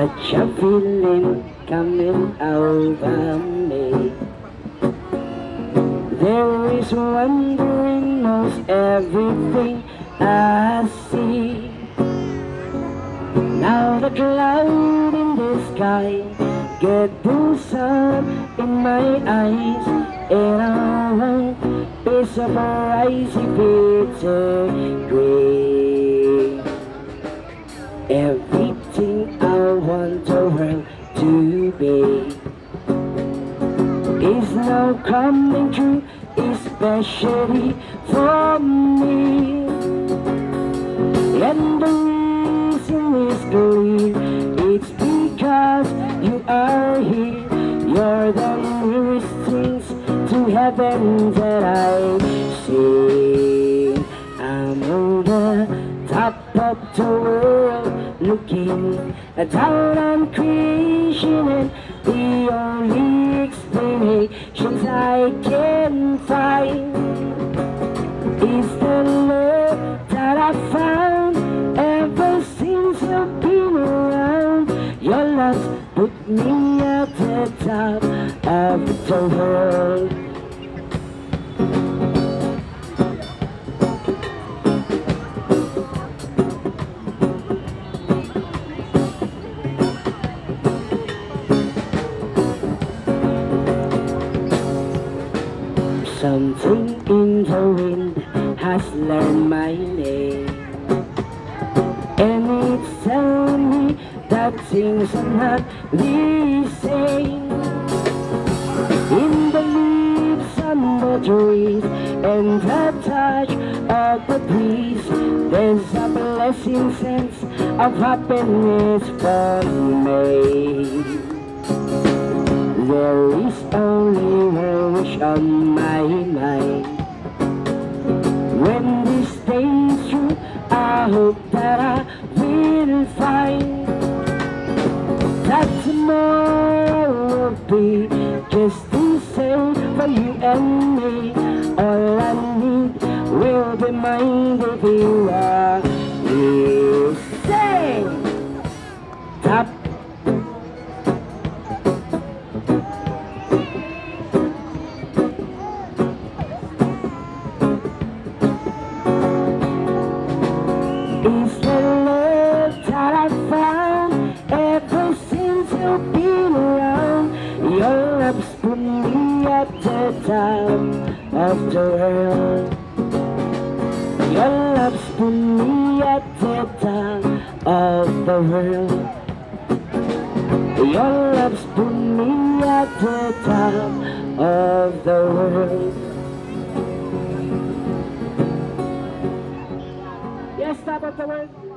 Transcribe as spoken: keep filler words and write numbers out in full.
such a feeling coming over me. There is wonder in most everything I see. Now the cloud in the sky get the sun in my eyes, and I want piece of a icy bitter gray. Everything I want the world to be is now coming true, especially for me. And the reason is clear, it's because you are here. You're the nearest things to heaven that I see. I'm on the top of the world, looking down on creation, and the only explanations I can find is the love that I found ever since you've been around. Your love put me at the top of the world. Something in the wind has learned my name, and it's telling me that things are not the same. In the leaves on the trees and the touch of the breeze, there's a blessing sense of happiness for me. There is only one wish on my mind. When this day is through, I hope that I will find that tomorrow will be just the same for you and me. All I need will be mine if you are here. Sing! Top. It's the love that I found ever since you've been around. Your love's put me at the top of the world. Your love's put me at the top of the world. Your love's put me at the top of the world. Yes, top of the world.